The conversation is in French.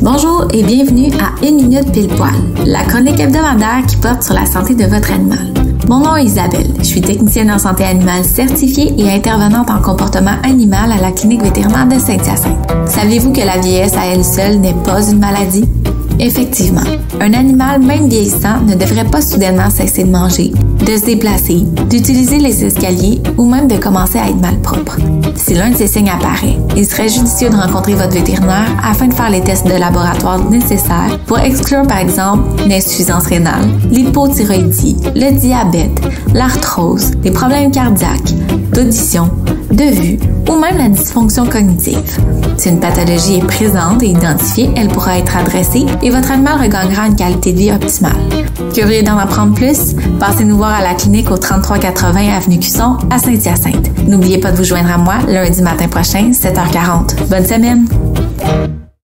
Bonjour et bienvenue à 1 minute pile poil, la chronique hebdomadaire qui porte sur la santé de votre animal. Mon nom est Isabelle, je suis technicienne en santé animale certifiée et intervenante en comportement animal à la clinique vétérinaire de Saint-Hyacinthe. Saviez-vous que la vieillesse à elle seule n'est pas une maladie? Effectivement, un animal même vieillissant ne devrait pas soudainement cesser de manger, de se déplacer, d'utiliser les escaliers ou même de commencer à être malpropre. Si l'un de ces signes apparaît, il serait judicieux de rencontrer votre vétérinaire afin de faire les tests de laboratoire nécessaires pour exclure par exemple l'insuffisance rénale, l'hypothyroïdie, le diabète, l'arthrose, les problèmes cardiaques, d'audition, de vue ou même la dysfonction cognitive. Si une pathologie est présente et identifiée, elle pourra être adressée et votre animal regagnera une qualité de vie optimale. Curieux d'en apprendre plus? Passez nous voir à la clinique au 3380 avenue Cusson à Saint-Hyacinthe. N'oubliez pas de vous joindre à moi lundi matin prochain, 7h40. Bonne semaine!